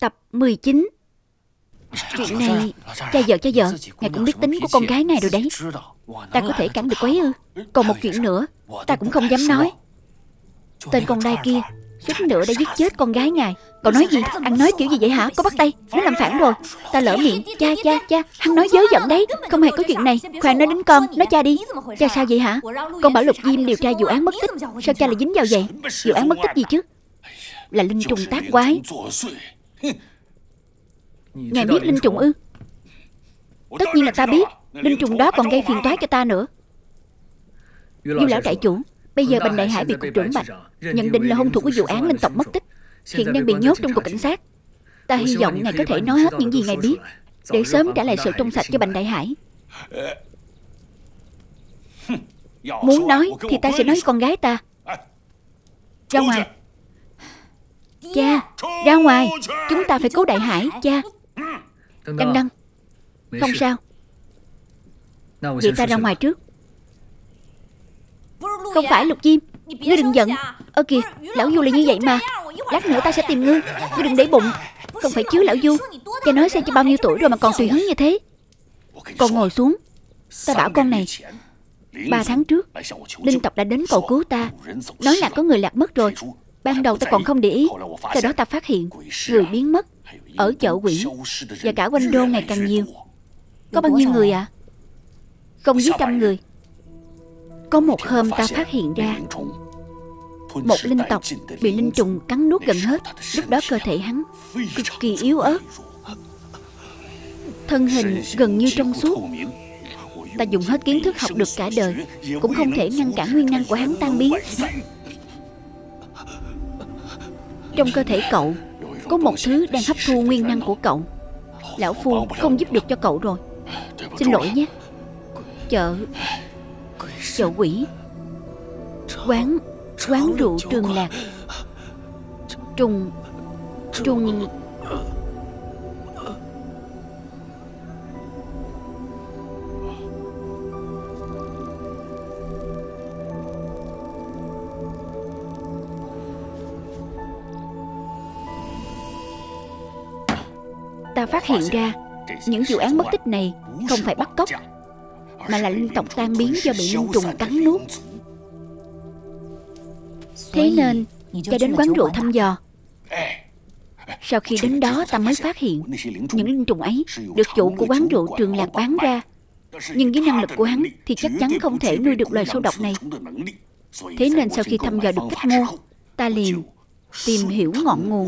Tập 19. Chuyện này, cha vợ, ngài cũng biết tính của con gái ngài rồi đấy. Ta có thể cản được quấy ư? Còn một chuyện nữa, ta cũng không dám nói. Tên con đai kia suýt nữa đã giết chết con gái ngài. Cậu nói gì? Ăn nói kiểu gì vậy hả? Có bắt tay? Nó làm phản rồi. Ta lỡ miệng. Cha, hắn nói dớ dẫn đấy. Không hề có chuyện này. Khoan nói đến con. Nói cha đi. Cha sao vậy hả? Con bảo Lục Diêm điều tra vụ án mất tích. Sao cha lại dính vào vậy? Vụ án mất tích gì chứ? Là linh trùng tác quái. Ngài biết linh trùng ư? Tất nhiên là ta biết. Linh trùng đó còn gây phiền toái cho ta nữa. Diêu lão trại chủ, bây giờ Bành Đại Hải bị cục trưởng Bạch nhận định là hung thủ của vụ án linh tộc mất tích, hiện đang bị nhốt trong cục cảnh sát. Ta hy vọng ngài có thể nói hết những gì ngài biết, để sớm trả lại sự trong sạch cho Bành Đại Hải. Muốn nói thì ta sẽ nói với con gái ta. Ra ngoài. Cha, ra ngoài. Chúng ta phải cứu Đại Hải, cha. Đăng. Không sao. Vậy ta ra ngoài trước. Không phải Lục Diêm, ngươi đừng giận. Ơ kìa, lão Du là như vậy mà. Lát nữa ta sẽ tìm ngươi. Ngươi đừng để bụng. Không phải chứ lão Du. Cha nói xem cho bao nhiêu tuổi rồi mà còn tùy hứng như thế. Con ngồi xuống. Ta bảo con này, 3 tháng trước linh tộc đã đến cầu cứu ta, nói là có người lạc mất rồi. Ban đầu ta còn không để ý. Sau đó ta phát hiện người biến mất ở chợ quỷ, và cả quanh đô ngày càng nhiều. Có bao nhiêu người ạ? Không dưới 100 người. Có một hôm ta phát hiện ra một linh tộc bị linh trùng cắn nuốt gần hết. Lúc đó cơ thể hắn cực kỳ yếu ớt, thân hình gần như trong suốt. Ta dùng hết kiến thức học được cả đời cũng không thể ngăn cản nguyên năng của hắn tan biến. Trong cơ thể cậu có một thứ đang hấp thu nguyên năng của cậu. Lão Phu không giúp được cho cậu rồi. Xin lỗi nhé. Chợ quỷ, quán rượu Trường Lạc, trùng. Ta phát hiện ra những vụ án mất tích này không phải bắt cóc, mà là linh tộc tan biến do bị linh trùng cắn nuốt. Thế nên cha đến quán rượu thăm dò. Sau khi đến đó ta mới phát hiện những linh trùng ấy được chủ của quán rượu Trường Lạc bán ra. Nhưng với năng lực của hắn thì chắc chắn không thể nuôi được loài sâu độc này. Thế nên sau khi thăm dò được cách mua, ta liền tìm hiểu ngọn nguồn.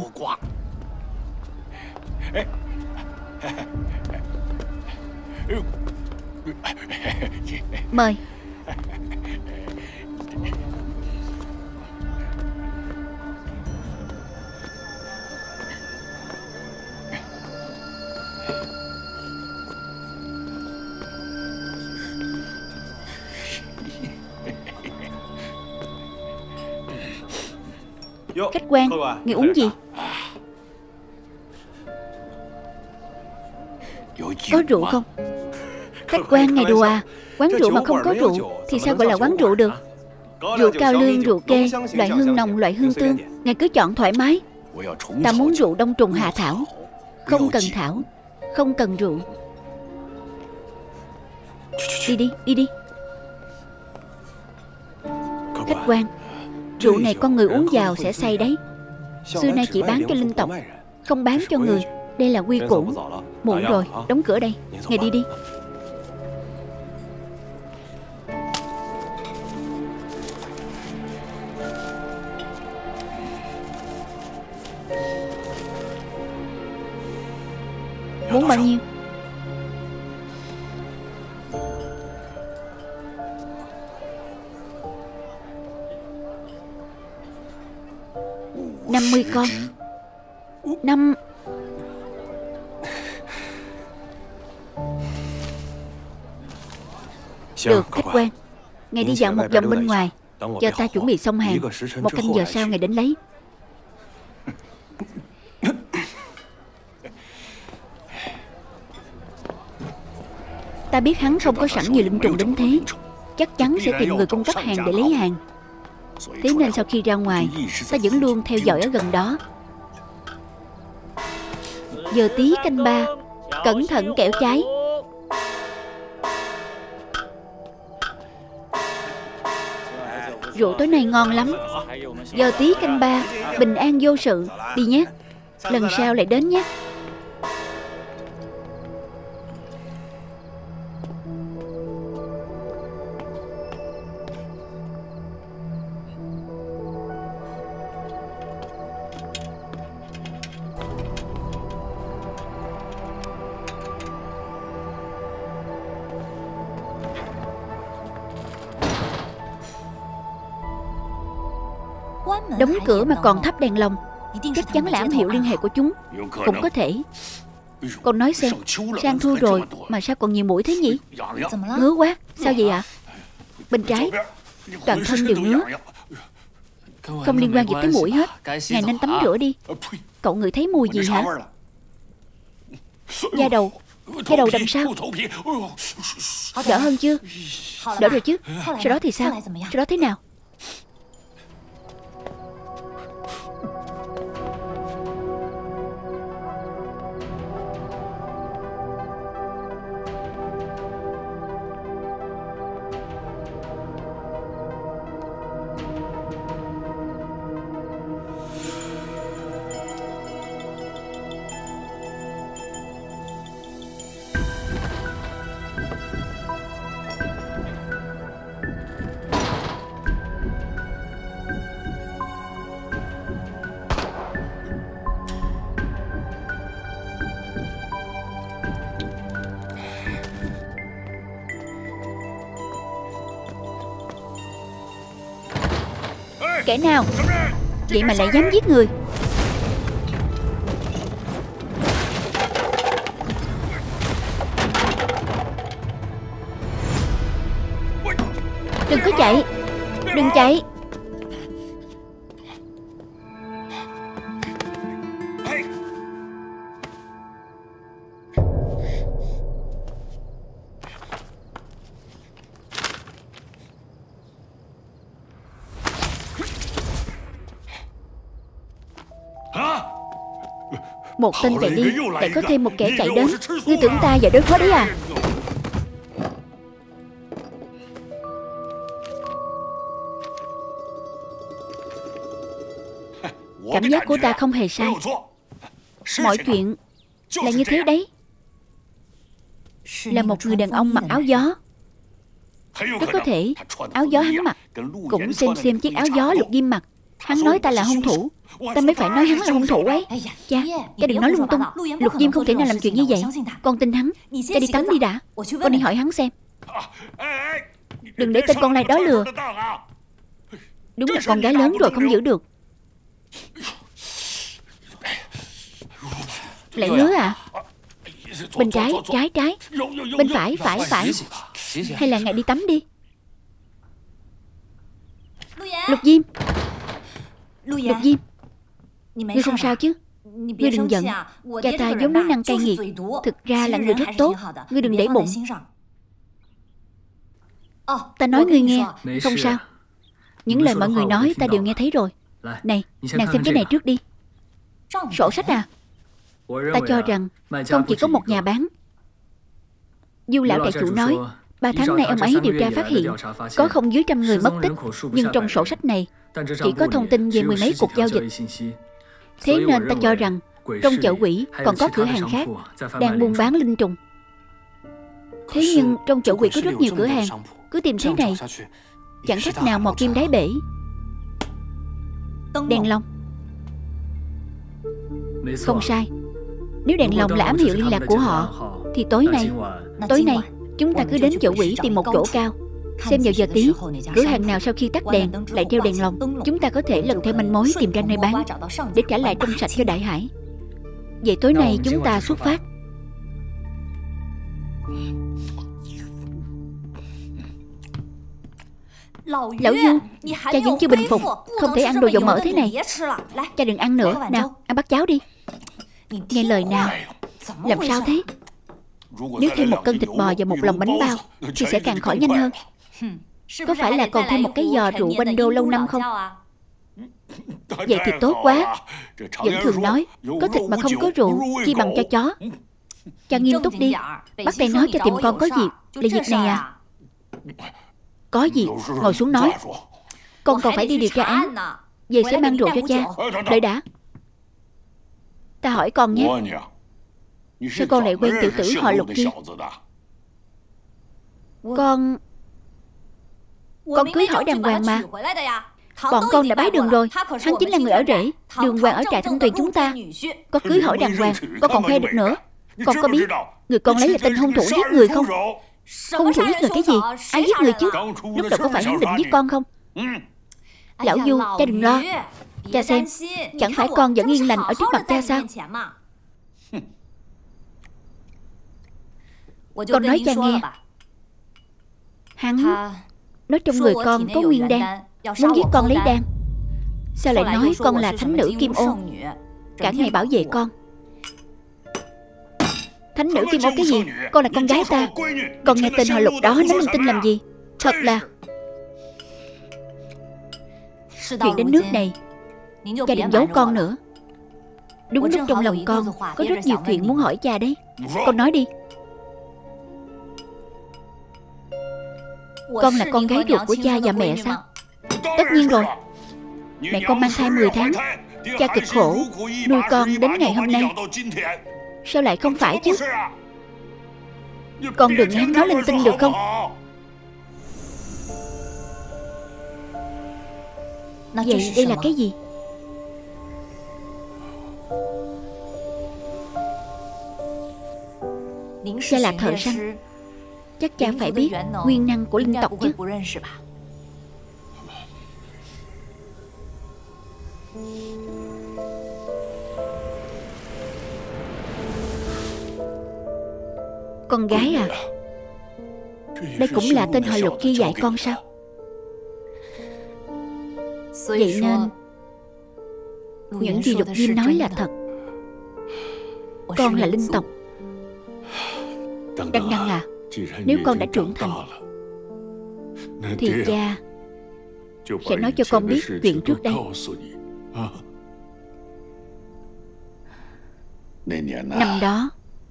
Mời. Khách quan, ngài uống gì? Có rượu không? Khách quan, ngài đùa à? Quán rượu mà không có rượu thì sao gọi là quán rượu được? Rượu cao lương, rượu kê, loại hương nồng, loại hương tương, ngài cứ chọn thoải mái. Ta muốn rượu đông trùng hạ thảo, không cần thảo, không cần rượu. Đi đi. Khách quan, rượu này con người uống vào sẽ say đấy. Xưa nay chỉ bán cho linh tộc, không bán cho người. Đây là quy củ. Muộn rồi, đóng cửa đây. Ngài đi. Muốn bao nhiêu? $50 con. Được, khách quan. Ngài đi dạo một vòng bên ngoài, chờ ta chuẩn bị xong hàng. 1 canh giờ sau ngài đến lấy. Ta biết hắn không có sẵn nhiều linh trùng đến thế, chắc chắn sẽ tìm người cung cấp hàng để lấy hàng. Thế nên sau khi ra ngoài, ta vẫn luôn theo dõi ở gần đó. Giờ tí canh 3, cẩn thận kẻo cháy. Rượu tối nay ngon lắm. Giờ tí canh 3, bình an vô sự. Đi nhé, lần sau lại đến nhé. Đóng cửa mà còn thắp đèn lồng, chắc chắn là ám hiệu liên hệ của chúng. Cũng có thể. Con nói xem, sang thu rồi mà sao còn nhiều mũi thế nhỉ? Ngứa quá. Sao vậy ạ? Bên trái, toàn thân đều ngứa. Không liên quan gì tới mũi hết. Ngài nên tắm rửa đi. Cậu ngửi thấy mùi gì hả? Da đầu đằng sau. Đỡ hơn chưa? Đỡ rồi chứ. Sau đó thì sao? Sau đó thế nào? Kẻ nào vậy mà lại dám giết người? Đừng có chạy. Đừng chạy. Một tên chạy đi, lại có thêm một kẻ chạy đến. Ngươi tưởng ta và đối phó đấy à? Cảm giác của ta không hề sai. Mọi chuyện là như thế đấy. Là một người đàn ông mặc áo gió. Rất có thể áo gió hắn mặc cũng xem chiếc áo gió Lục Diêm mặc. Hắn nói ta là hung thủ, ta mới phải nói hắn là hung thủ ấy. Cha, cha đừng nói lung tung. Lục Diêm không thể nào làm chuyện như vậy. Con tin hắn. Cha đi tắm đi đã. Con đi hỏi hắn xem. Đừng để tên con lai đó lừa. Đúng là con gái lớn rồi không giữ được. Lại ngứa à? Bên trái, trái. Bên phải. Hay là ngài đi tắm đi. Lục Diêm. Ngươi không sao chứ? Ngươi đừng giận. Cha ta vốn nói năng cay nghiệt, thực ra là người rất tốt. Ngươi đừng để bụng. Ta nói ngươi nghe. Không sao. Những lời mọi người nói ta đều nghe thấy rồi. Này, nàng xem cái này trước đi. Sổ sách à? Ta cho rằng không chỉ có một nhà bán. Du lão đại chủ nói 3 tháng nay ông ấy điều tra phát hiện có không dưới 100 người mất tích. Nhưng trong sổ sách này chỉ có thông tin về 10 mấy cuộc giao dịch. Thế nên ta cho rằng trong chợ quỷ còn có cửa hàng khác đang buôn bán linh trùng. Thế nhưng trong chợ quỷ có rất nhiều cửa hàng. Cứ tìm thế này chẳng cách nào mò kim đáy bể. Đèn lồng. Không sai. Nếu đèn lồng là ám hiệu liên lạc của họ thì tối nay chúng ta cứ đến chợ quỷ tìm một chỗ cao, xem vào giờ tí cửa hàng nào sau khi tắt đèn lại treo đèn lồng. Chúng ta có thể lần theo manh mối tìm ra nơi bán để trả lại trong sạch cho Đại Hải. Vậy tối nay chúng ta xuất phát. Lão Du, cha vẫn chưa bình phục. Không thể ăn đồ dầu mỡ thế này. Cha đừng ăn nữa. Nào, ăn bát cháo đi. Nghe lời nào. Làm sao thế? Nếu thêm một cân thịt bò và một lồng bánh bao thì sẽ càng khỏi nhanh hơn. Có phải là còn thêm một cái giò rượu Quanh Đô lâu năm không? Vậy thì tốt quá. Vẫn thường nói có thịt mà không có rượu chi bằng cho chó. Cha nghiêm túc đi. Bác tay nói cho tiệm con có việc. Là việc này à? Có gì ngồi xuống nói. Con còn phải đi điều tra án. Về sẽ mang rượu cho cha. Đợi đã. Ta hỏi con nhé. Sao con lại quen tiểu tử họ Lục kia? Con cưới hỏi đàng hoàng mà. Bọn con đã bái đường rồi. Hắn chính là người ở rễ Đường Hoàng ở trại Thanh Tuyền chúng ta. Có cưới hỏi đàng hoàng con còn khoe được nữa. Con có biết người con lấy là tên hung thủ giết người không? Hung thủ giết người cái gì? Ai giết người chứ? Lúc đầu có phải hắn định giết con không? Lão Du, cha đừng lo. Cha xem, chẳng phải con vẫn yên lành ở trước mặt cha sao? Con nói cha nghe. Hắn nói trong người con có nguyên đan, muốn giết con lấy đan. Sao lại nói con là thánh nữ Kim Ô? Cả ngày bảo vệ con. Thánh nữ Kim Ô cái gì? Con là con gái ta. Con nghe tên họ Lục đó nói linh tinh làm gì? Thật là... Chuyện đến nước này, cha đừng giấu con nữa. Đúng lúc trong lòng con có rất nhiều chuyện muốn hỏi cha đấy. Con nói đi. Con là con gái ruột của cha và mẹ sao? Tất nhiên rồi. Mẹ con mang thai 10 tháng. Cha cực khổ nuôi con đến ngày hôm nay. Sao lại không phải chứ? Con đừng nghe hắn nói linh tinh được không? Vậy đây là cái gì? Cha là thợ săn, chắc cha phải biết nguyên năng của linh tộc chứ. Con gái à? Đây cũng là tên họ Lục kia dạy con sao? Vậy nên những gì Lục Diêm nói là thật. Con là linh tộc. Đăng Đăng à, nếu con đã trưởng thành thì cha sẽ nói cho con biết chuyện trước đây. Năm đó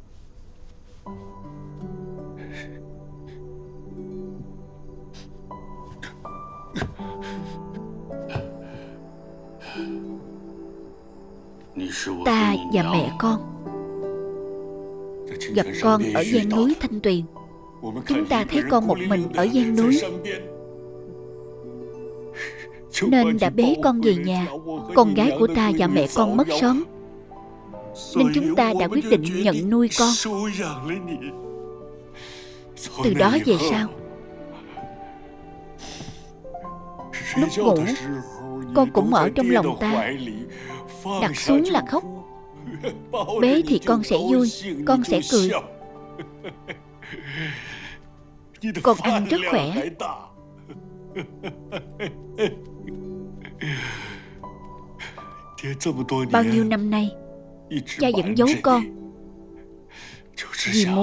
ta và mẹ con gặp con ở gian núi Thanh Tuyền. Chúng ta thấy con một mình ở gian núi nên đã bế con về nhà. Con gái của ta và mẹ con mất sớm nên chúng ta đã quyết định nhận nuôi con. Từ đó về sau, lúc ngủ con cũng ở trong lòng ta. Đặt xuống là khóc, bế thì con sẽ vui, con sẽ cười. Con ăn rất khỏe. Bao nhiêu năm nay cha vẫn giấu con, vì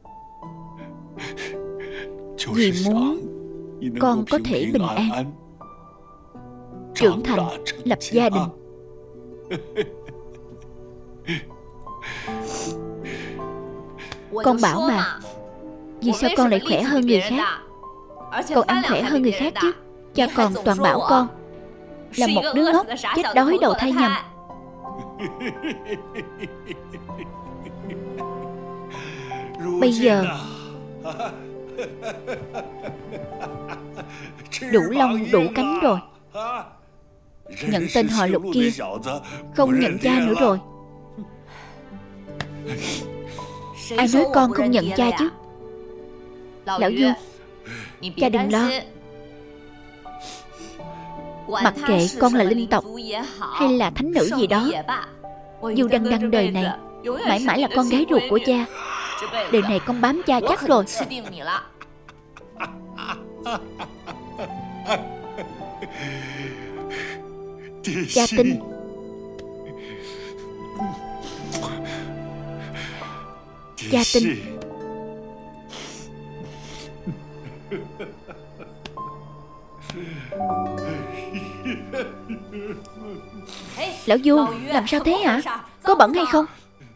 muốn con có thể bình an, trưởng thành, lập gia đình. Con bảo mà, vì sao con lại khỏe hơn người khác? Con ăn khỏe hơn người khác chứ. Cha còn toàn bảo con là một đứa ngốc, chết đói đầu thai nhầm. Bây giờ đủ lông đủ cánh rồi. Nhận tên họ Lục kia, không nhận cha nữa rồi. Ai nói con không nhận cha chứ? Lão Du, cha đừng lo. Mặc kệ con là linh tộc hay là thánh nữ gì đó, Du Đăng Đăng đời này mãi mãi là con gái ruột của cha. Đời này con bám cha chắc rồi. Cha tin. Cha tin. Lão Du, làm sao thế hả? Có bẩn hay không?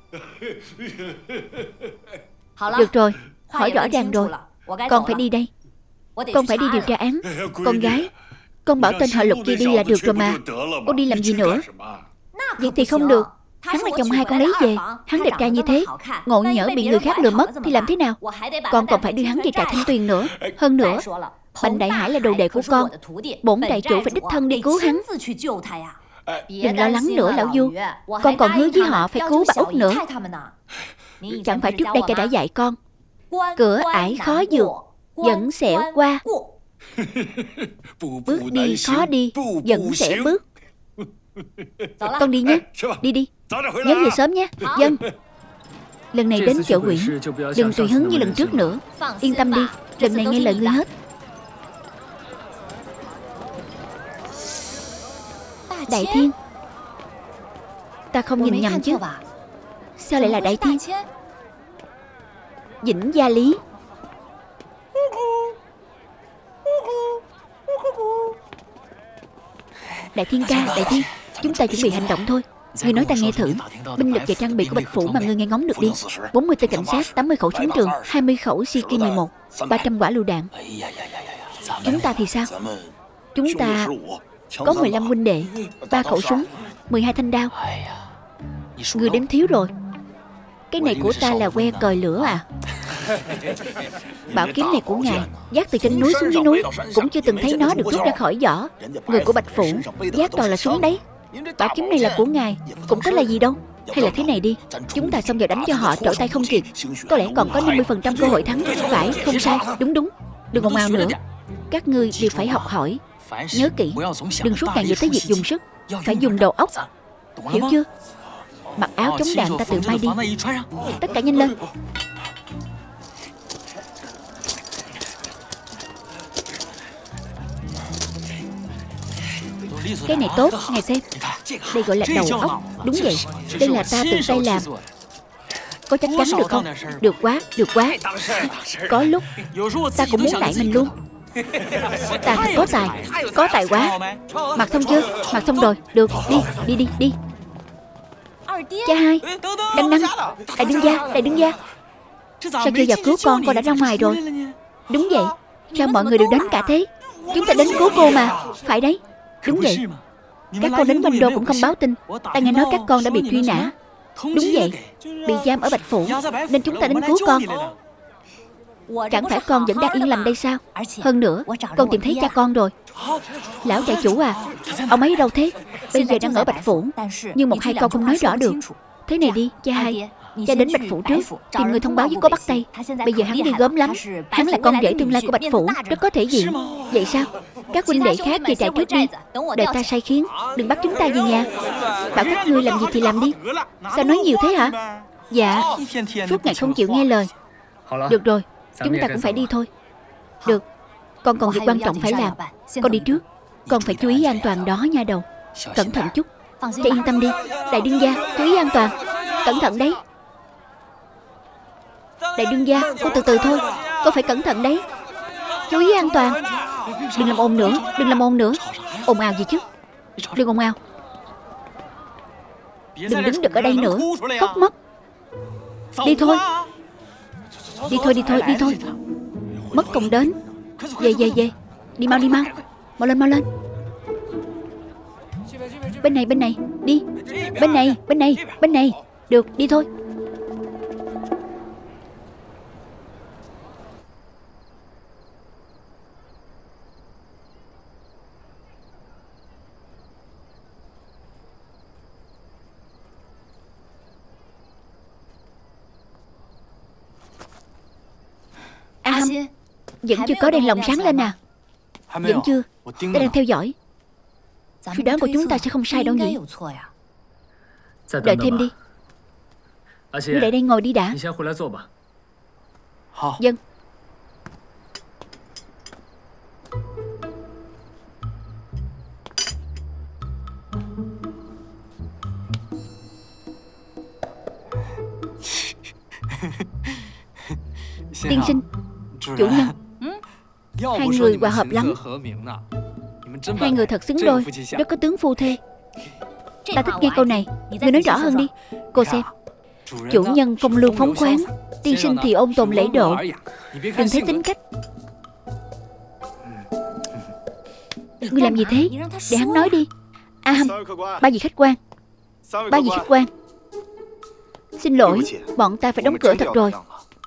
Được rồi, hỏi rõ ràng rồi. Con phải đi đây. Con phải đi điều tra án. Con gái, con bảo tên họ Lục kia đi là được rồi mà. Con đi làm gì nữa? Vậy thì không được. Hắn là chồng hai con lấy về. Hắn đẹp trai như thế, ngộ nhỡ bị người khác lừa mất thì làm thế nào? Con còn phải đưa hắn về trại Thanh Tuyền nữa. Hơn nữa, Bành Đại Hải là đồ đệ của con. Bổn trại chủ phải đích thân đi cứu hắn. Đừng lo lắng nữa lão Du. Con còn hứa với họ phải cứu bà Út nữa. Chẳng phải trước đây cha đã dạy con, cửa ải khó vượt, vẫn sẽ qua. Bước đi khó đi, vẫn sẽ bước. Con đi nhé. Đi đi. Nhớ về sớm nhé. Vâng. Lần này đến chợ quyển, đừng tùy hứng như lần trước nữa. Yên tâm đi, lần này nghe lời ngươi hết. Đại Thiên. Ta không nhìn nhầm chứ? Sao lại là Đại Thiên? Vĩnh Gia Lý. Đại Thiên ca, Đại Thiên, chúng ta chuẩn bị hành động thôi. Ngươi nói ta nghe thử. Binh lực và trang bị của Bạch Phủ mà ngươi nghe ngóng được đi. 40 tên cảnh sát, 80 khẩu súng trường, 20 khẩu CK-11, 300 quả lựu đạn. Chúng ta thì sao? Chúng ta có 15 huynh đệ, 3 khẩu súng, 12 thanh đao. Ngươi đếm thiếu rồi. Cái này của ta là que cời lửa à? Bảo kiếm này của ngài vác từ trên núi xuống dưới núi, cũng chưa từng thấy nó được rút ra khỏi vỏ. Người của Bạch Phủ vác toàn là súng đấy. Bảo kiếm này là của ngài, cũng có là gì đâu. Hay là thế này đi, chúng ta xông vào đánh cho họ trở tay không kịp, có lẽ còn có 50% cơ hội thắng. Phải, không sai, đúng đúng. Đừng ồn ào nữa. Các ngươi đều phải học hỏi. Nhớ kỹ, đừng suốt ngày nghĩ tới việc dùng sức, phải dùng đầu óc. Hiểu chưa? Mặc áo chống đạn ta tự may đi. Tất cả nhanh lên. Cái này tốt, ngài xem. Đây gọi là đầu óc. Đúng vậy, đây là ta tự tay làm. Có chắc chắn được không? Được quá, được quá. Có lúc ta cũng muốn đại mình luôn. Ta thật có tài quá. Mặc xong chưa? Mặc xong rồi. Được, đi. Cha hai, Đăng Đăng, đại đương gia. Sao chưa vào cứu con đã ra ngoài rồi? Đúng vậy, sao mọi người đều đến cả thế? Chúng ta đến cứu cô mà. Phải đấy, đúng vậy. Các con đến Quanh Đô cũng không báo tin. Ta nghe nói các con đã bị truy nã. Đúng vậy, bị giam ở Bạch Phủ, nên chúng ta đến cứu con. Chẳng phải con vẫn đang yên lành đây sao? Hơn nữa, con tìm thấy cha con rồi. Lão trại chủ à, ông ấy đâu thế? Bây giờ đang ở Bạch Phủ, nhưng một hai câu không nói rõ được. Thế này đi, cha hai, cha đến Bạch Phủ trước, tìm người thông báo với Cố Bắc Tây. Bây giờ hắn đi gớm lắm. Hắn là con rể tương lai của Bạch Phủ, rất có thể diện. Vậy sao? Các huynh đệ khác về trại trước đi, đợi ta sai khiến, đừng bắt chúng ta về nhà. Bảo các ngươi làm gì thì làm đi. Sao nói nhiều thế hả? Dạ, suốt ngày không chịu nghe lời. Được rồi, chúng ta cũng phải đi thôi. Được, con còn việc quan trọng phải làm. Con đi trước. Con phải chú ý an toàn đó nha đầu. Cẩn thận chút. Cha yên tâm đi. Đại đương gia, chú ý an toàn. Cẩn thận đấy. Đại đương gia, cô từ từ thôi. Cô phải cẩn thận đấy. Chú ý an toàn. Đừng làm ồn nữa. Ồn ào gì chứ? Đừng ồn ào. Đừng đứng được ở đây nữa. Khóc mất. Đi thôi. Mất công đến. Về. Đi mau. Mau lên. Bên này. Đi. Bên này. Được, đi thôi. A Hâm, vẫn chưa có đèn lồng sáng lên à? Vẫn chưa. Ta đang theo dõi. Suy đoán của chúng ta sẽ không sai đâu nhỉ? Đợi thêm đi. Ngươi lại đây ngồi đi đã. Vâng. Tiên sinh, chủ nhân, hai người hòa hợp lắm. Hai người thật xứng đôi, rất có tướng phu thê. Ta thích nghe câu này. Ngươi nói rõ hơn đi. Cô xem. Chủ nhân phong lưu phóng khoáng, tiên sinh thì ôn tồn lễ độ. Đừng thấy tính cách. Ngươi làm gì thế? Để hắn nói đi. Ba vị khách quan. Ba vị khách quan. Xin lỗi, bọn ta phải đóng cửa thật rồi.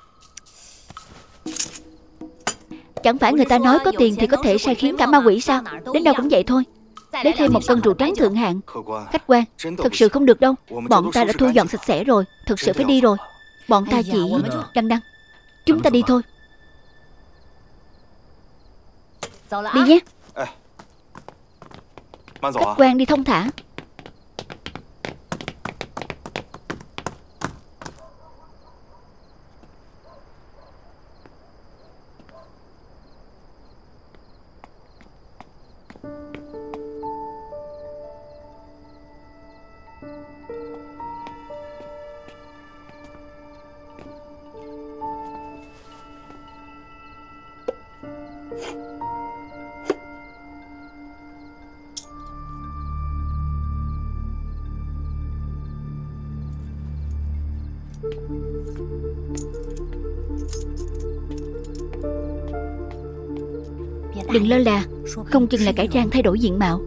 Chẳng phải người ta nói có tiền thì có thể sai khiến cả ma quỷ sao? Đến đâu cũng vậy thôi. Lấy thêm một cân rượu trắng thượng hạng. Khách quan, thật sự không được đâu. Bọn ta đã thu dọn sạch sẽ rồi. Thật sự phải đi rồi. Bọn ta chỉ... Đăng, chúng ta đi thôi. Đi nhé. Khách quan đi thông thả. Đừng lơ là, không chừng là cải trang thay đổi diện mạo.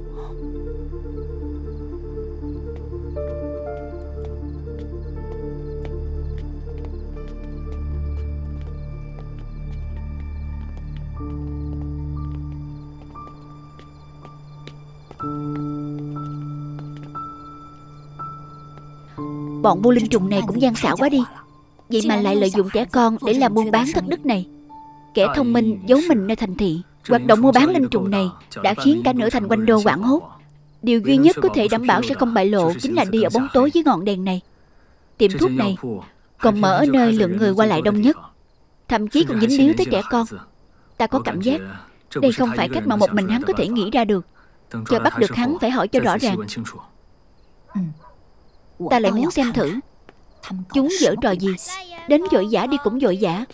Bọn bu linh trùng này cũng gian xảo quá đi. Vậy mà lại lợi dụng trẻ con để làm buôn bán thất đức này. Kẻ thông minh giấu mình nơi thành thị. Hoạt động mua bán linh trùng này đã khiến cả nửa thành Quanh Đô hoảng hốt. Điều duy nhất có thể đảm bảo sẽ không bại lộ chính là đi ở bóng tối dưới ngọn đèn này. Tiệm thuốc này còn mở ở nơi lượng người qua lại đông nhất, thậm chí còn dính líu tới trẻ con. Ta có cảm giác đây không phải cách mà một mình hắn có thể nghĩ ra được. Chờ bắt được hắn phải hỏi cho rõ ràng. Ta lại muốn xem thử chúng giở trò gì. Đến vội vã đi cũng vội vã.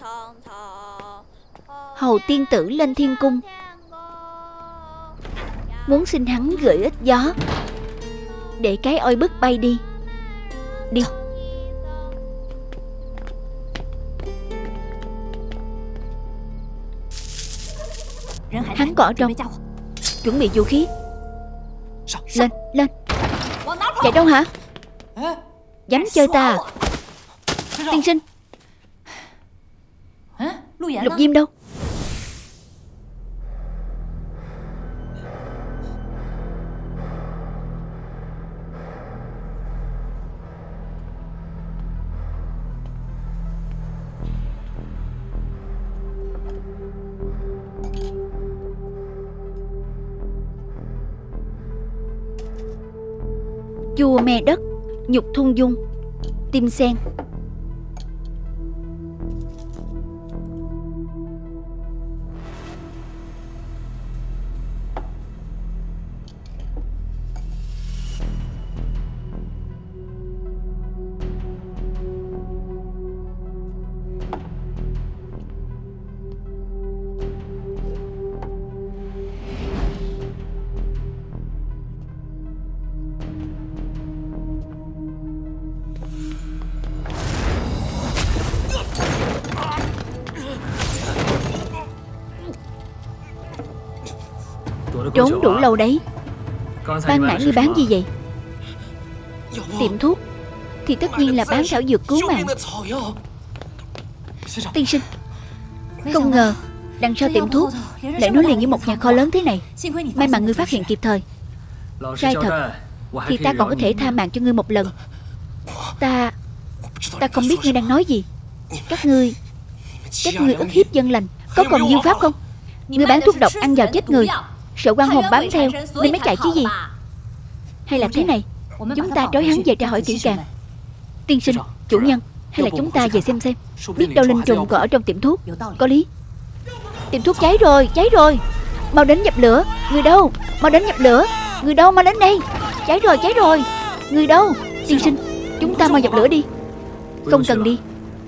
Hầu tiên tử lên thiên cung, muốn xin hắn gửi ít gió để cái oi bức bay đi. Đi. Hắn có ở trong. Chuẩn bị vũ khí. Lên, lên. Chạy đâu hả? Dám chơi ta à? Tiên sinh. Lục Diêm đâu? Chua me đất, nhục thung dung, tim sen. Trốn đủ lâu đấy. Ban nãy ngươi bán gì vậy? Tiệm thuốc thì tất nhiên là bán thảo dược cứu mạng. Tiên sinh, không ngờ đằng sau tiệm thuốc lại nối liền với một nhà kho lớn thế này. May mà ngươi phát hiện kịp thời. Sai thật thì ta còn có thể tha mạng cho ngươi một lần. Ta không biết ngươi đang nói gì. Các ngươi ức hiếp dân lành, có còn dương pháp không? Ngươi bán thuốc độc ăn vào chết người, sợ quan hồn bám theo nên mới chạy chứ gì. Hay là thế này, chúng ta trói hắn về tra hỏi kỹ càng. Tiên sinh, chủ nhân, hay là chúng ta về xem. Biết đâu linh trùng còn ở trong tiệm thuốc. Có lý. Tiệm thuốc cháy rồi, cháy rồi. Mau đến dập lửa. Người đâu? Mau đến dập lửa. Người đâu? Mau đến đây. Cháy rồi, cháy rồi. Người đâu? Tiên sinh, chúng ta mau dập lửa đi. Không cần đi.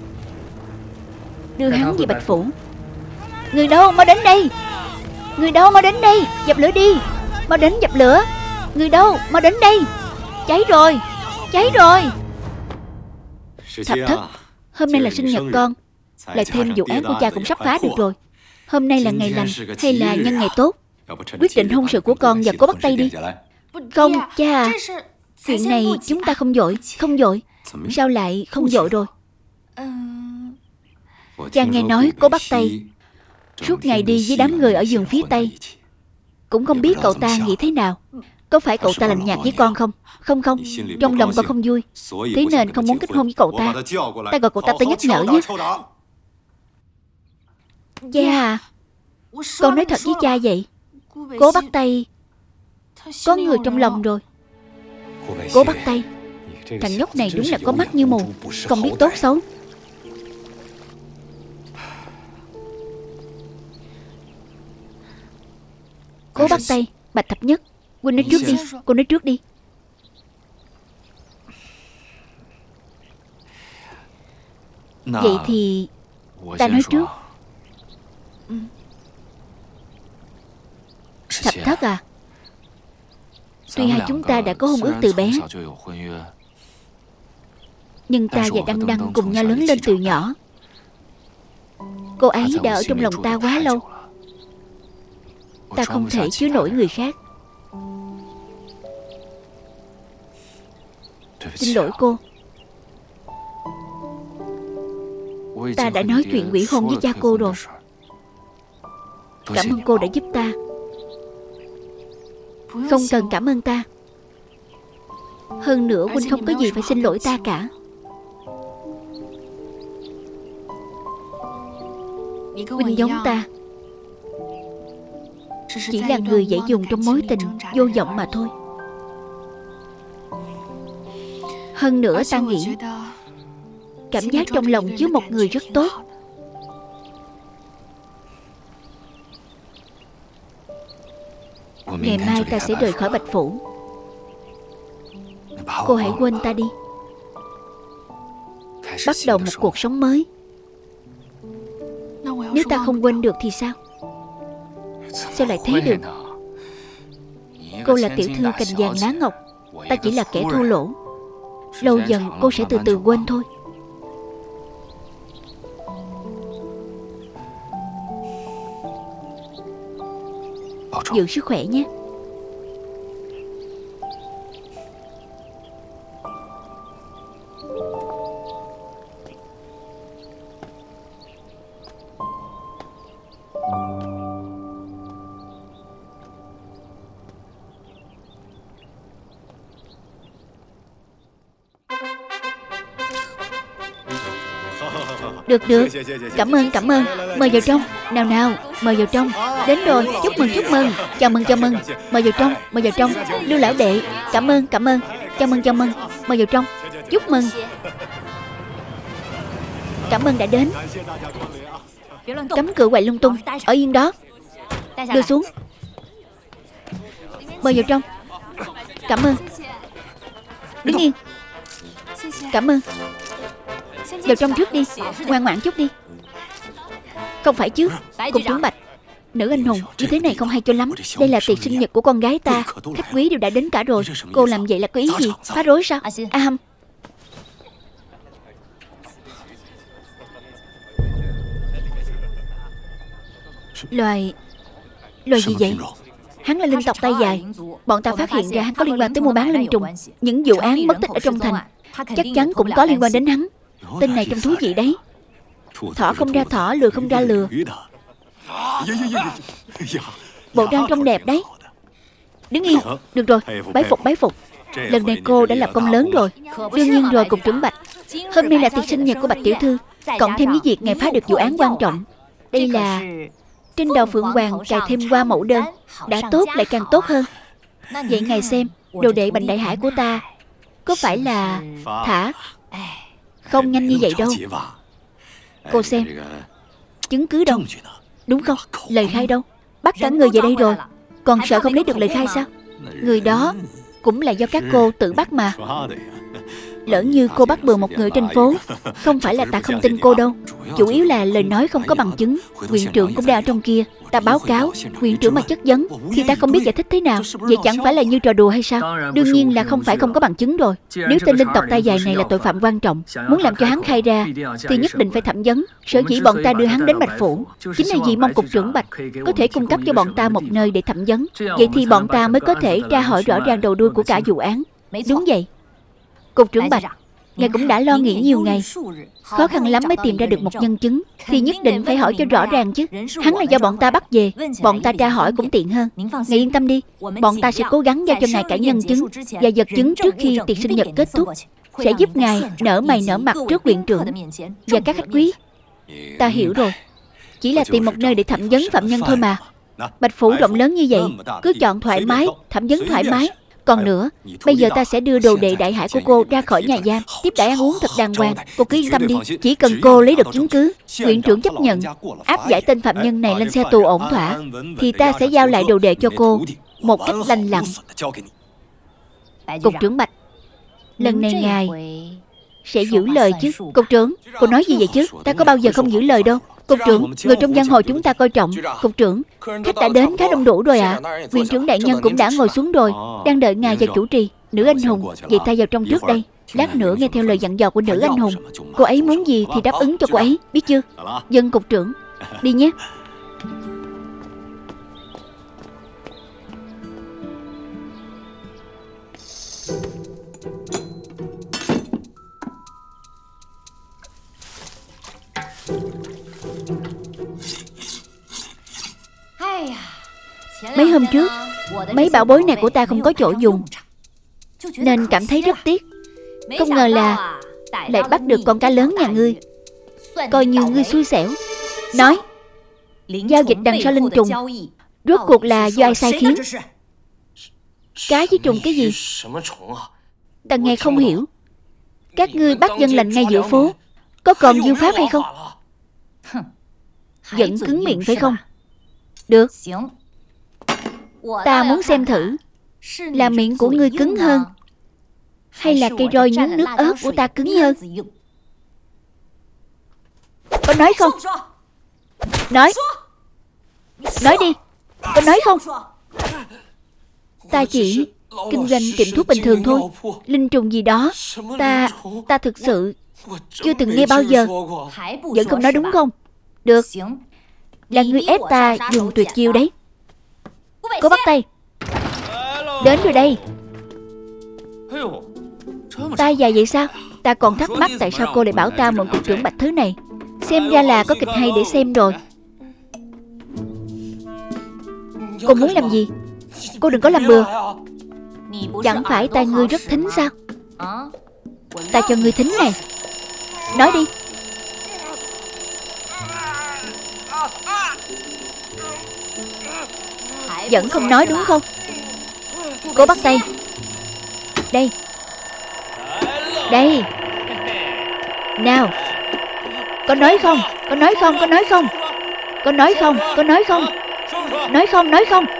Đưa hắn về Bạch Phủ. Người đâu? Mau đến đây. Người đâu? Mau đến đây. Dập lửa đi. Mau đến dập lửa. Người đâu? Mau đến đây. Cháy rồi, cháy rồi. Thập thất, hôm nay là sinh nhật con, lại thêm vụ án của cha cũng sắp phá được rồi. Hôm nay là ngày lành hay là nhân ngày tốt? Quyết định hôn sự của con và cô bắt tay đi. Không, cha à, chuyện này chúng ta không vội. Không vội? Sao lại không vội rồi? Cha nghe nói cô bắt tay suốt ngày đi với đám người ở vườn phía Tây. Cũng không biết cậu ta nghĩ thế nào. Có phải cậu ta lạnh nhạt với con không? Không, trong lòng con không vui, thế nên không muốn kết hôn với cậu ta. Ta gọi cậu ta tới nhắc nhở nhé. Cha à, con nói thật với cha vậy. Cố bắt tay có người trong lòng rồi. Cố bắt tay, thằng nhóc này đúng là có mắt như mù, không biết tốt xấu. Cố bắt tay, Bạch Thập Nhất, Huynh nói trước đi. Cô nói trước đi. Vậy thì ta nói trước. Thập Thất à, tuy hai chúng ta đã có hôn ước từ bé, nhưng ta và Đăng Đăng cùng nhau lớn lên từ nhỏ. Cô ấy đã ở trong lòng ta quá lâu, ta không thể chứa nổi người khác. Xin lỗi cô. Ta đã nói chuyện hủy hôn với cha cô rồi. Cảm ơn cô đã giúp ta. Không cần cảm ơn ta. Hơn nữa Huynh không có gì phải xin lỗi ta cả. Huynh giống ta, chỉ là người dễ dùng trong mối tình vô vọng mà thôi. Hơn nữa ta nghĩ cảm giác trong lòng chứa một người rất tốt. Ngày mai ta sẽ rời khỏi Bạch Phủ. Cô hãy quên ta đi, bắt đầu một cuộc sống mới. Nếu ta không quên được thì sao? Sao lại thế được? Cô là tiểu thư cành vàng lá ngọc, ta chỉ là kẻ thô lỗ. Lâu dần cô sẽ từ từ quên thôi. Giữ sức khỏe nhé. Được, cảm ơn. Mời vào trong. Nào, mời vào trong. Đến rồi, chúc mừng. Chào mừng. Mời vào trong. Lưu lão đệ, cảm ơn. Chào mừng. Mời vào trong. Chúc mừng. Cảm ơn đã đến. Cấm cửa quậy lung tung, ở yên đó. Đưa xuống. Mời vào trong. Cảm ơn. Đứng yên. Cảm ơn. Vào trong trước đi, ngoan ngoãn chút đi. Không phải chứ, Cục trưởng Bạch, nữ anh hùng như thế này không hay cho lắm. Đây là tiệc sinh nhật của con gái ta, khách quý đều đã đến cả rồi. Cô làm vậy là có ý gì? Phá rối sao? A Hâm, Loài gì vậy? Hắn là linh tộc tay dài. Bọn ta phát hiện ra hắn có liên quan tới mua bán linh trùng. Những vụ án mất tích ở trong thành chắc chắn cũng có liên quan đến hắn. Tên này trông thú vị đấy. Thỏ không ra thỏ, lừa không ra lừa. Bộ đang trông đẹp đấy. Đứng yên. Được rồi, bái phục. Lần này cô đã lập công lớn rồi. Đương nhiên rồi, Cục trưởng Bạch. Hôm nay là tiệc sinh nhật của Bạch tiểu thư, cộng thêm với việc ngài phá được vụ án quan trọng. Đây là trên đầu phượng hoàng cài thêm hoa mẫu đơn. Đã tốt lại càng tốt hơn. Vậy ngài xem, đồ đệ Bành Đại Hải của ta có phải là thả? Không nhanh như vậy đâu. Cô xem, chứng cứ đâu? Đúng không? Lời khai đâu? Bắt cả người về đây rồi, còn sợ không lấy được lời khai sao? Người đó cũng là do các cô tự bắt mà. Lỡ như cô bắt bừa một người trên phố, không phải là ta không tin cô đâu. Chủ yếu là lời nói không có bằng chứng. Huyện trưởng cũng đang ở trong kia. Ta báo cáo, huyện trưởng mà chất vấn thì ta không biết giải thích thế nào. Vậy chẳng phải là như trò đùa hay sao? Đương nhiên là không phải không có bằng chứng rồi. Nếu tên linh tộc tai dài này là tội phạm quan trọng, muốn làm cho hắn khai ra thì nhất định phải thẩm vấn. Sở dĩ bọn ta đưa hắn đến Bạch Phủ chính là vì mong cục trưởng Bạch có thể cung cấp cho bọn ta một nơi để thẩm vấn. Vậy thì bọn ta mới có thể tra hỏi rõ ràng đầu đuôi của cả vụ án. Đúng vậy. Cục trưởng Bạch, ngài cũng đã lo nghĩ nhiều ngày, khó khăn lắm mới tìm ra được một nhân chứng, thì nhất định phải hỏi cho rõ ràng chứ. Hắn là do bọn ta bắt về, bọn ta tra hỏi cũng tiện hơn. Ngài yên tâm đi, bọn ta sẽ cố gắng giao cho ngài cả nhân chứng và vật chứng trước khi tiệc sinh nhật kết thúc, sẽ giúp ngài nở mày nở mặt trước huyện trưởng và các khách quý. Ta hiểu rồi, chỉ là tìm một nơi để thẩm vấn phạm nhân thôi mà. Bạch Phủ rộng lớn như vậy, cứ chọn thoải mái, thẩm vấn thoải mái. Còn nữa, bây giờ ta sẽ đưa đồ đệ đại hải của cô ra khỏi nhà giam, tiếp đãi ăn uống thật đàng hoàng. Cô cứ yên tâm đi, chỉ cần cô lấy được chứng cứ, huyện trưởng chấp nhận áp giải tên phạm nhân này lên xe tù ổn thỏa, thì ta sẽ giao lại đồ đệ cho cô một cách lành lặn. Cục trưởng Bạch, lần này ngài sẽ giữ lời chứ? Cục trưởng, cô nói gì vậy chứ? Ta có bao giờ không giữ lời đâu. Cục trưởng, người trong giang hồ chúng ta coi trọng. Cục trưởng, khách đã đến khá đông đủ rồi ạ. Huyện trưởng đại nhân cũng đã ngồi xuống rồi, đang đợi ngài và chủ trì. Nữ anh hùng, vậy ta vào trong trước đây. Lát nữa nghe theo lời dặn dò của nữ anh hùng. Cô ấy muốn gì thì đáp ứng cho cô ấy, biết chưa? Dân cục trưởng, đi nhé. Mấy hôm trước, mấy bảo bối này của ta không có chỗ dùng, nên cảm thấy rất tiếc. Không ngờ là lại bắt được con cá lớn nhà ngươi. Coi như ngươi xui xẻo. Nói, giao dịch đằng sau linh trùng rốt cuộc là do ai sai khiến? Cá với trùng cái gì? Ta nghe không hiểu. Các ngươi bắt dân lành ngay giữa phố, có còn dương pháp hay không? Giận cứng miệng phải không? Được, ta muốn xem thử là miệng của ngươi cứng hơn hay là cây roi nhúng nước ớt của ta cứng hơn. Có nói không? Nói đi. Có nói không? Ta chỉ kinh doanh tiệm thuốc bình thường thôi. Linh trùng gì đó Ta thực sự chưa từng nghe bao giờ. Vẫn không nói đúng không? Được, là ngươi ép ta dùng tuyệt chiêu đấy. Cô bắt tay. Đến rồi đây. Tai dài vậy sao? Ta còn thắc mắc tại sao cô lại bảo ta mượn cục trưởng Bạch thứ này. Xem ra là có kịch hay để xem rồi. Cô muốn làm gì? Cô đừng có làm bừa. Chẳng phải tai ngươi rất thính sao? Ta cho ngươi thính này. Nói đi. Vẫn không nói đúng không? Cô bắt tay. Đây. Đây. Nào. Có nói không? Có nói không? Có nói không? Có nói không? Có nói không? Nói không? Nói không?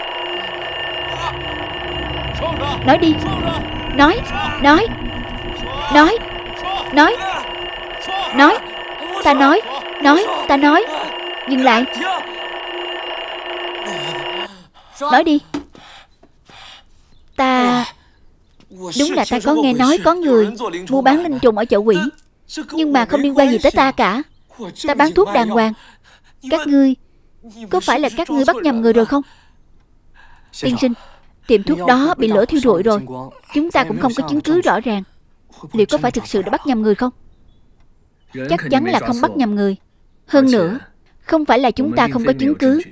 Nói đi. Nói. Nói. Nói. Nói. Nói. Ta nói. Nói. Ta nói. Dừng lại. Nói đi. Đúng là ta có nghe nói có người mua bán linh trùng ở chợ Quỷ, nhưng mà không liên quan gì tới ta cả. Ta bán thuốc đàng hoàng. Các ngươi, có phải là các ngươi bắt nhầm người rồi không? Tiên sinh, tiệm thuốc đó bị lửa thiêu rụi rồi. Chúng ta cũng không có chứng cứ rõ ràng. Liệu có phải thực sự đã bắt nhầm người không? Chắc chắn là không bắt nhầm người. Hơn nữa, không phải là chúng ta không có chứng cứ.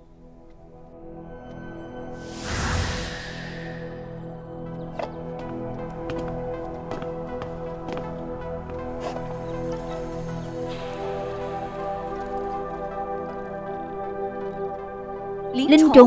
Linh trùng.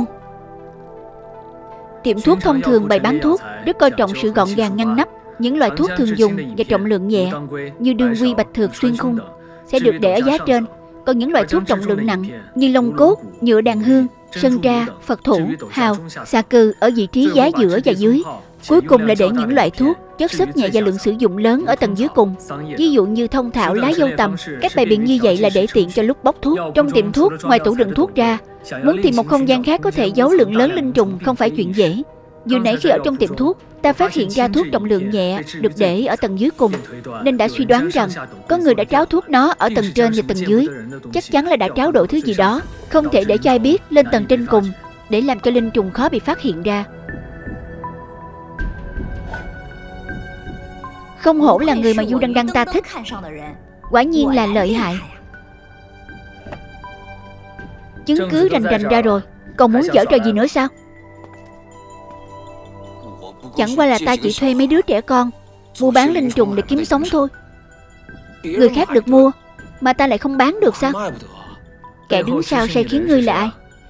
Tiệm thuốc thông thường bày bán thuốc rất coi trọng sự gọn gàng ngăn nắp. Những loại thuốc thường dùng và trọng lượng nhẹ như đương quy, bạch thược, xuyên khung sẽ được để ở giá trên. Còn những loại thuốc trọng lượng nặng như long cốt, nhựa đàn hương, sơn tra, Phật thủ, hào, xà cừ ở vị trí giá giữa và dưới. Cuối cùng là để những loại thuốc, chất xấp nhẹ và lượng sử dụng lớn ở tầng dưới cùng. Ví dụ như thông thảo, lá dâu tằm. Cách bày biện như vậy là để tiện cho lúc bốc thuốc. Trong tiệm thuốc, ngoài tủ đựng thuốc ra, muốn tìm một không gian khác có thể giấu lượng lớn linh trùng không phải chuyện dễ. Vừa nãy khi ở trong tiệm thuốc, ta phát hiện ra thuốc trọng lượng nhẹ được để ở tầng dưới cùng, nên đã suy đoán rằng có người đã tráo thuốc nó ở tầng trên và tầng dưới. Chắc chắn là đã tráo đổi thứ gì đó, không thể để cho ai biết lên tầng trên cùng, để làm cho linh trùng khó bị phát hiện ra. Không hổ là người mà Du Đăng Đăng ta thích, quả nhiên là lợi hại. Chứng cứ rành rành ra rồi, còn muốn giở trò gì nữa sao? Chẳng qua là ta chỉ thuê mấy đứa trẻ con mua bán linh trùng để kiếm sống thôi. Người khác được mua mà ta lại không bán được sao? Kẻ đứng sau sai khiến ngươi là ai?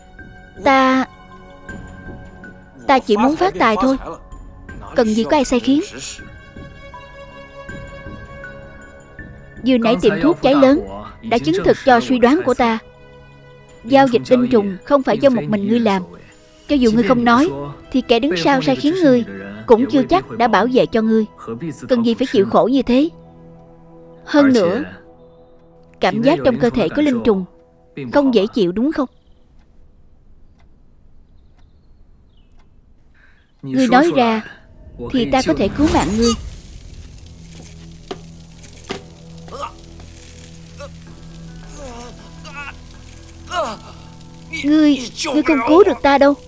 Ta chỉ muốn phát tài thôi, cần gì có ai sai khiến. Vừa nãy tiệm thuốc cháy lớn đã chứng thực cho suy đoán của ta. Giao dịch linh trùng không phải do một mình ngươi làm. Cho dù ngươi không nói thì kẻ đứng sau sai khiến ngươi cũng chưa chắc đã bảo vệ cho ngươi. Cần gì phải chịu khổ như thế? Hơn nữa, cảm giác trong cơ thể có linh trùng không dễ chịu đúng không? Ngươi nói ra thì ta có thể cứu mạng ngươi. Ngươi không cứu được ta đâu.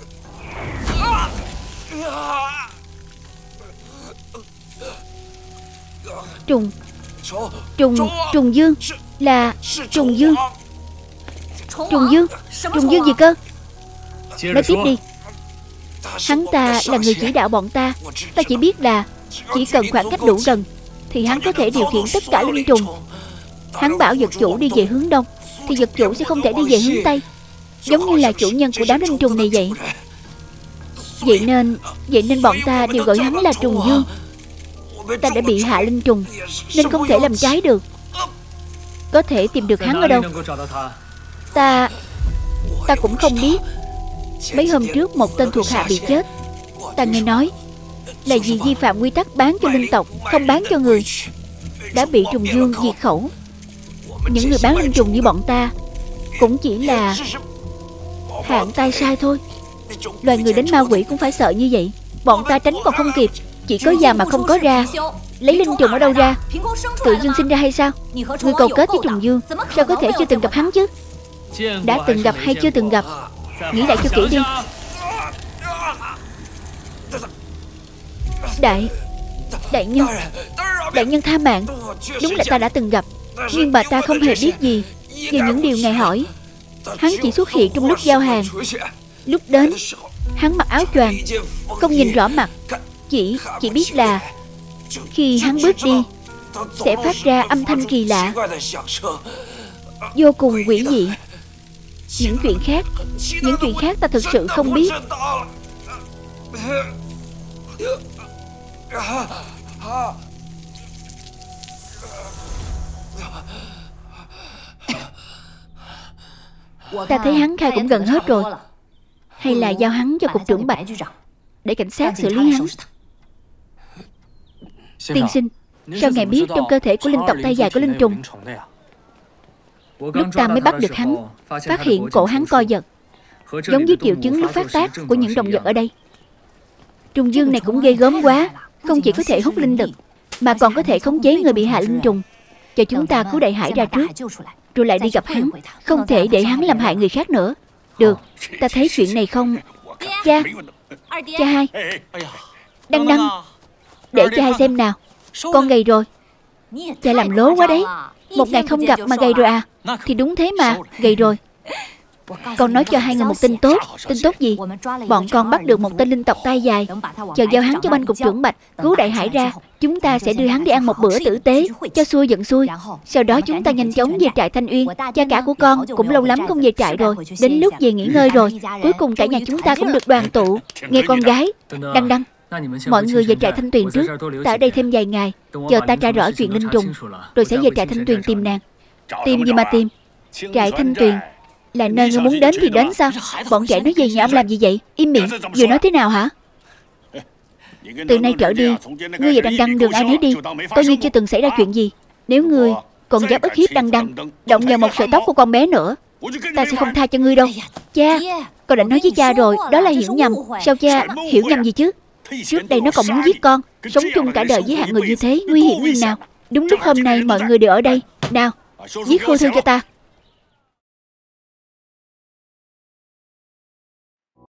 Trùng Dương là Trùng Dương. Trùng Dương gì cơ? Nói tiếp đi. Hắn ta là người chỉ đạo bọn ta. Ta chỉ biết là chỉ cần khoảng cách đủ gần thì hắn có thể điều khiển tất cả linh trùng. Hắn bảo vật chủ đi về hướng đông thì vật chủ sẽ không thể đi về hướng tây, giống như là chủ nhân của đám linh trùng này vậy. Vậy nên bọn ta đều gọi hắn là Trùng Dương. Ta đã bị hạ linh trùng nên không thể làm trái được. Có thể tìm được hắn ở đâu? Ta cũng không biết. Mấy hôm trước một tên thuộc hạ bị chết. Ta nghe nói là vì vi phạm quy tắc bán cho linh tộc, không bán cho người, đã bị Trùng Dương diệt khẩu. Những người bán linh trùng như bọn ta cũng chỉ là hạng tay sai thôi. Loài người đánh ma quỷ cũng phải sợ như vậy. Bọn ta tránh còn không kịp, chỉ có già mà không có ra. Lấy linh trùng ở đâu ra? Tự dưng sinh ra hay sao? Người cầu kết với Trùng Dương, sao có thể chưa từng gặp hắn chứ? Đã từng gặp hay chưa từng gặp? Nghĩ lại cho kỹ đi. Đại nhân tha mạng. Đúng là ta đã từng gặp, nhưng bà ta không hề biết gì về những điều ngài hỏi. Hắn chỉ xuất hiện trong lúc giao hàng. Lúc đến, hắn mặc áo choàng, không nhìn rõ mặt. Chỉ biết là khi hắn bước đi sẽ phát ra âm thanh kỳ lạ, vô cùng quỷ dị. Những chuyện khác ta thực sự không biết. Ta thấy hắn khai cũng gần hết rồi. Hay là giao hắn cho cục trưởng Bạch để cảnh sát xử lý hắn. Tiên sinh, sao ngài biết trong cơ thể của linh tộc tay dài có linh trùng? Lúc ta mới bắt được hắn, phát hiện cổ hắn co giật, giống với triệu chứng lúc phát tác của những động vật ở đây. Trùng Dương này cũng ghê gớm quá. Không chỉ có thể hút linh lực mà còn có thể khống chế người bị hạ linh trùng. Cho chúng ta cứu Đại Hải ra trước, rồi lại đi gặp hắn. Không thể để hắn làm hại người khác nữa. Được, ta thấy chuyện này không... Cha hai, Đăng, để cha hai xem nào. Con gầy rồi. Cha làm lố quá đấy. Một ngày không gặp mà gầy rồi à? Thì đúng thế mà, gầy rồi. Con nói cho hai người một tin tốt. Tin tốt gì? Bọn con bắt được một tên linh tộc tay dài. Chờ giao hắn cho bên cục trưởng Bạch, cứu Đại Hải ra, chúng ta sẽ đưa hắn đi ăn một bữa tử tế, cho xuôi giận xuôi. Sau đó chúng ta nhanh chóng về trại Thanh Uyên. Cha cả của con cũng lâu lắm không về trại rồi. Đến lúc về nghỉ ngơi rồi, cuối cùng cả nhà chúng ta cũng được đoàn tụ. Nghe con gái. Đăng, mọi người về trại Thanh Tuyền trước. Ta ở đây thêm vài ngày, chờ ta tra rõ chuyện linh trùng, rồi sẽ về trại Thanh Tuyền tìm nàng. Tìm gì mà tìm? Trại Thanh Tuyền là nơi ngươi muốn đến thì đến sao? Bọn trẻ nói gì nhà ông làm gì vậy? Im miệng. Vừa nói thế nào hả? Từ nay trở đi, ngươi và Đăng Đăng đường ai nấy đi, coi như chưa từng xảy ra chuyện gì. Nếu ngươi còn dám ức hiếp Đăng Đăng, động vào một sợi tóc của con bé nữa, ta sẽ không tha cho ngươi đâu. Cha, con đã nói với cha rồi, đó là hiểu nhầm. Sao cha hiểu nhầm gì chứ? Trước đây nó còn muốn giết con. Sống chung cả đời với hạng người như thế nguy hiểm như nào. Đúng lúc hôm nay mọi người đều ở đây. Nào, viết hưu thư cho ta.